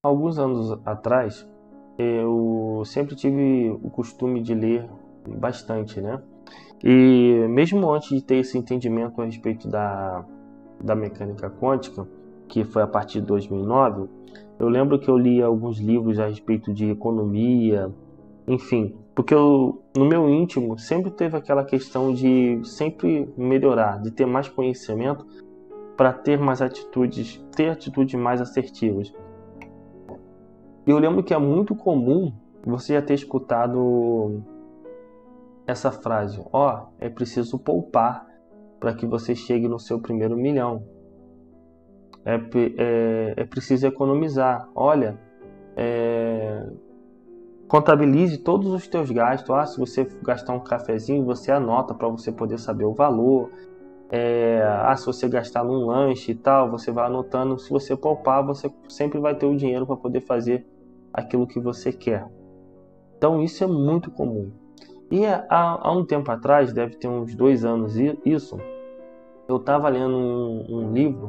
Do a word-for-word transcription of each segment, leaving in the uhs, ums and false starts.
Alguns anos atrás, eu sempre tive o costume de ler bastante, né? E mesmo antes de ter esse entendimento a respeito da, da mecânica quântica, que foi a partir de dois mil e nove, eu lembro que eu li alguns livros a respeito de economia, enfim, porque eu, no meu íntimo sempre teve aquela questão de sempre melhorar, de ter mais conhecimento para ter mais atitudes, ter atitudes mais assertivas. E eu lembro que é muito comum você já ter escutado essa frase: ó, é preciso poupar para que você chegue no seu primeiro milhão. É, é, é preciso economizar. Olha, é, contabilize todos os teus gastos. Ah, se você gastar um cafezinho, você anota para você poder saber o valor. É, ah, se você gastar num lanche e tal, você vai anotando. Se você poupar, você sempre vai ter o dinheiro para poder fazer aquilo que você quer. Então isso é muito comum. E há, há um tempo atrás, deve ter uns dois anos isso, eu estava lendo um, um livro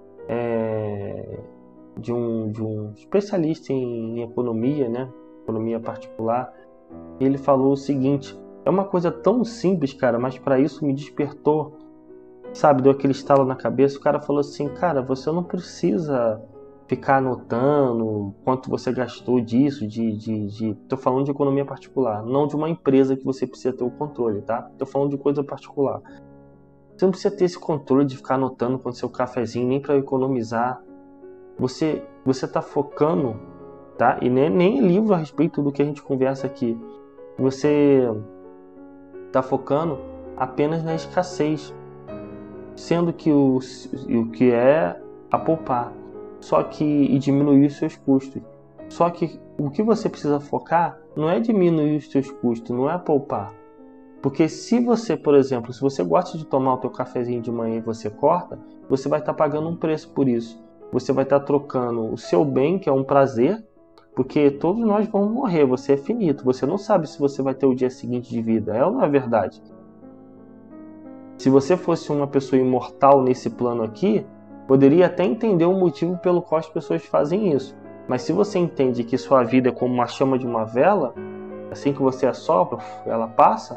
é, de, um, de um especialista em, em economia, né? Economia particular. E ele falou o seguinte: é uma coisa tão simples, cara, mas para isso me despertou, sabe, deu aquele estalo na cabeça. O cara falou assim: cara, você não precisa ficar anotando quanto você gastou disso, de, de, de... Tô falando de economia particular, não de uma empresa que você precisa ter o controle, tá? Tô falando de coisa particular. Você não precisa ter esse controle de ficar anotando quanto seu cafezinho, nem para economizar. Você você tá focando, tá? E nem, nem livro a respeito do que a gente conversa aqui. Você tá focando apenas na escassez, sendo que o, o que é a poupar. Só que e diminuir os seus custos. Só que o que você precisa focar não é diminuir os seus custos, não é poupar. Porque se você, por exemplo, se você gosta de tomar o teu cafezinho de manhã e você corta, você vai estar pagando um preço por isso. Você vai estar trocando o seu bem, que é um prazer, porque todos nós vamos morrer, você é finito, você não sabe se você vai ter o dia seguinte de vida, é ou não é verdade? Se você fosse uma pessoa imortal nesse plano aqui, poderia até entender o motivo pelo qual as pessoas fazem isso. Mas se você entende que sua vida é como uma chama de uma vela, assim que você assopra, ela passa,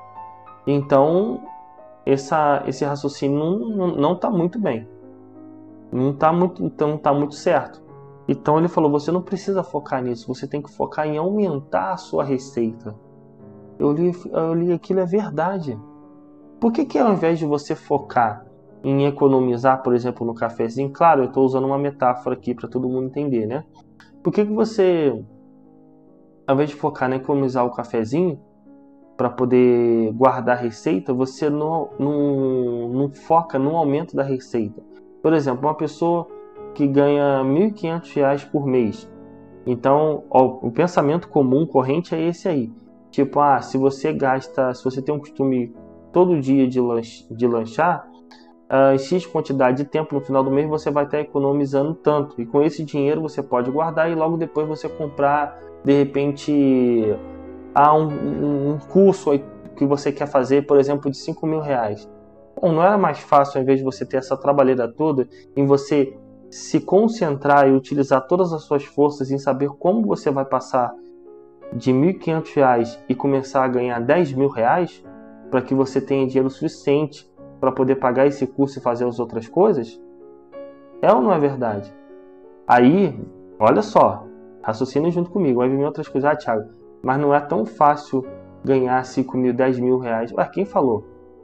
então essa, esse raciocínio não está muito bem. Não está muito, então, não tá muito certo. Então ele falou: você não precisa focar nisso, você tem que focar em aumentar a sua receita. Eu li, eu li aquilo, é verdade. Por que que ao invés de você focar em economizar, por exemplo, no cafezinho, claro, eu estou usando uma metáfora aqui para todo mundo entender, né? Por que que você, ao invés de focar em economizar o cafezinho para poder guardar a receita, você não, não, não foca no aumento da receita? Por exemplo, uma pessoa que ganha mil e quinhentos reais por mês. Então, ó, o pensamento comum, corrente é esse aí. Tipo, ah, se você gasta, se você tem um costume todo dia de, lanch, de lanchar, uh, X quantidade de tempo, no final do mês você vai estar economizando tanto. E com esse dinheiro você pode guardar e logo depois você comprar, de repente, ah, um, um, um curso que você quer fazer, por exemplo, de cinco mil reais. Bom, não era mais fácil, ao invés de você ter essa trabalheira toda, em você se concentrar e utilizar todas as suas forças em saber como você vai passar de mil e quinhentos reais e começar a ganhar dez mil reais, para que você tenha dinheiro suficiente para poder pagar esse curso e fazer as outras coisas? É ou não é verdade? Aí, olha só, raciocina junto comigo, vai vir outras coisas. Ah, Thiago, mas não é tão fácil ganhar cinco mil, dez mil reais. Ué, quem falou?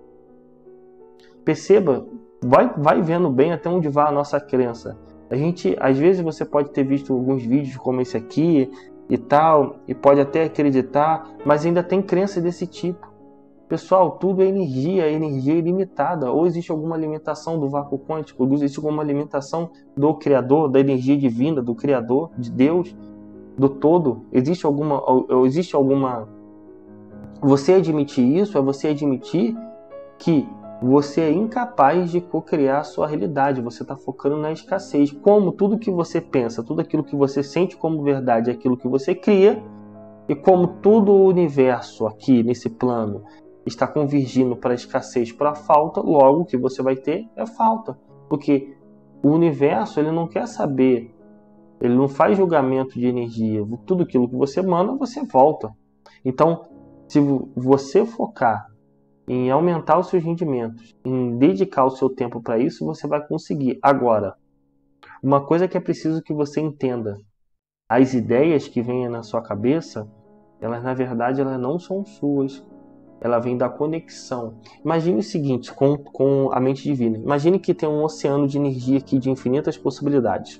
Perceba, vai, vai vendo bem até onde vai a nossa crença. A gente, às vezes você pode ter visto alguns vídeos como esse aqui e tal, e pode até acreditar, mas ainda tem crença desse tipo. Pessoal, tudo é energia, energia ilimitada. Ou existe alguma alimentação do vácuo quântico, ou existe alguma alimentação do Criador, da energia divina, do Criador, de Deus, do todo. Existe alguma, ou existe alguma... Você admitir isso é você admitir que você é incapaz de co-criar a sua realidade. Você está focando na escassez. Como tudo que você pensa, tudo aquilo que você sente como verdade é aquilo que você cria, e como todo o universo aqui nesse plano está convergindo para a escassez, para a falta, logo o que você vai ter é falta. Porque o universo ele não quer saber Ele não faz julgamento de energia. Tudo aquilo que você manda, você volta. Então, se você focar em aumentar os seus rendimentos, em dedicar o seu tempo para isso, você vai conseguir. Agora, uma coisa que é preciso que você entenda: as ideias que vêm na sua cabeça, elas na verdade elas não são suas. Ela vem da conexão. Imagine o seguinte com, com a mente divina. Imagine que tem um oceano de energia aqui de infinitas possibilidades.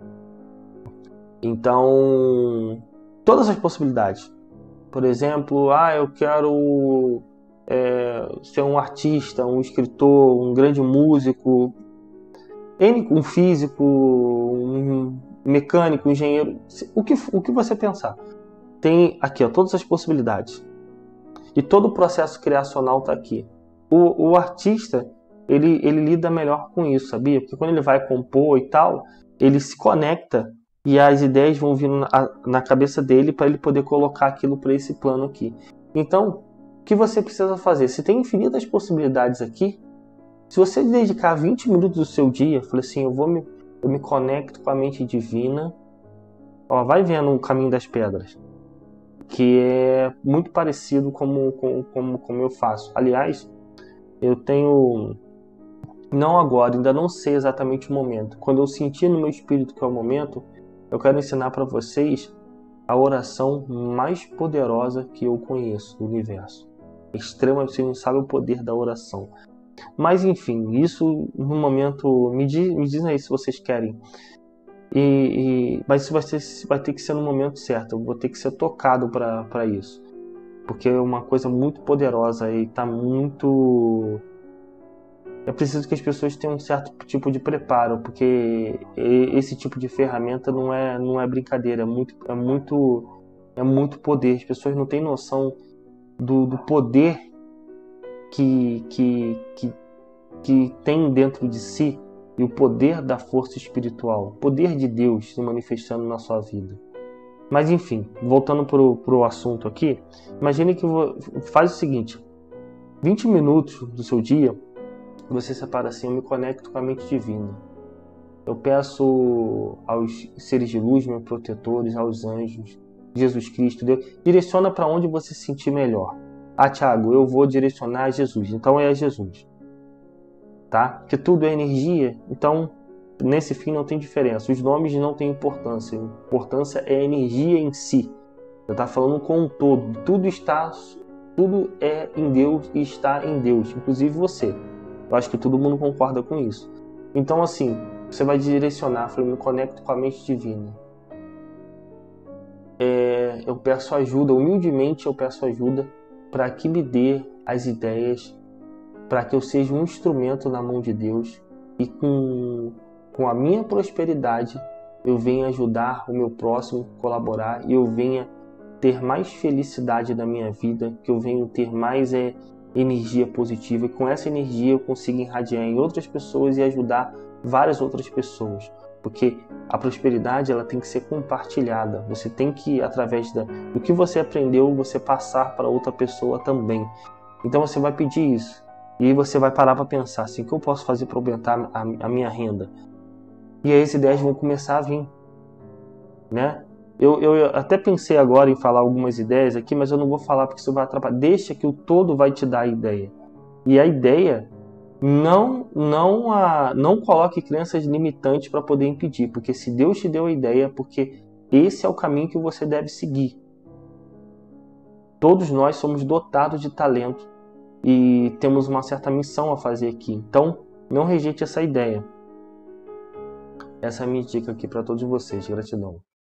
Então, todas as possibilidades. Por exemplo, ah, eu quero é, ser um artista, um escritor, um grande músico, um físico, um mecânico, um engenheiro, o que, o que você pensar. Tem aqui ó, todas as possibilidades. E todo o processo criacional está aqui. O, o artista, ele, ele lida melhor com isso, sabia? Porque quando ele vai compor e tal, ele se conecta e as ideias vão vindo na, na cabeça dele para ele poder colocar aquilo para esse plano aqui. Então, o que você precisa fazer? Se tem infinitas possibilidades aqui, se você dedicar vinte minutos do seu dia, falei assim, eu vou me, eu me conecto com a mente divina, ó, vai vendo o caminho das pedras, que é muito parecido como, como, como, como eu faço. Aliás, eu tenho, não agora, ainda não sei exatamente o momento. Quando eu sentir no meu espírito que é o momento, eu quero ensinar para vocês a oração mais poderosa que eu conheço do universo. Extremamente, você não sabe o poder da oração. Mas enfim, isso no momento, me, diz, me dizem aí se vocês querem. E, e, mas isso vai, ser, vai ter que ser no momento certo, eu vou ter que ser tocado para isso. Porque é uma coisa muito poderosa e está muito... É preciso que as pessoas tenham um certo tipo de preparo, porque esse tipo de ferramenta não é, não é brincadeira, é muito, é, muito, é muito poder. As pessoas não têm noção do, do poder que, que, que, que tem dentro de si e o poder da força espiritual, o poder de Deus se manifestando na sua vida. Mas enfim, voltando para o assunto aqui, imagine que faz o seguinte, vinte minutos do seu dia, você separa assim, eu me conecto com a mente divina. Eu peço aos seres de luz, meus protetores, aos anjos, Jesus Cristo, Deus, direciona para onde você se sentir melhor. Ah, Thiago, eu vou direcionar a Jesus, então é a Jesus. Tá? Porque tudo é energia, então nesse fim não tem diferença. Os nomes não têm importância. A importância é a energia em si. Você está falando com um todo. Tudo está, tudo é em Deus e está em Deus, inclusive você. Eu acho que todo mundo concorda com isso. Então assim, você vai direcionar, eu me conecto com a mente divina. É, eu peço ajuda, humildemente eu peço ajuda para que me dê as ideias, para que eu seja um instrumento na mão de Deus e com, com a minha prosperidade eu venha ajudar o meu próximo, colaborar e eu venha ter mais felicidade na minha vida, que eu venha ter mais é, energia positiva e com essa energia eu consiga irradiar em outras pessoas e ajudar várias outras pessoas. Porque a prosperidade ela tem que ser compartilhada. Você tem que, através da, do que você aprendeu, você passar para outra pessoa também. Então você vai pedir isso. E aí você vai parar para pensar assim, o que eu posso fazer para aumentar a, a minha renda? E aí as ideias vão começar a vir. Né? Eu, eu até pensei agora em falar algumas ideias aqui, mas eu não vou falar porque isso vai atrapalhar. Deixa que o todo vai te dar a ideia. E a ideia, não, não, a, não coloque crenças limitantes para poder impedir. Porque se Deus te deu a ideia, porque esse é o caminho que você deve seguir. Todos nós somos dotados de talento e temos uma certa missão a fazer aqui. Então, não rejeite essa ideia. Essa é a minha dica aqui para todos vocês. Gratidão.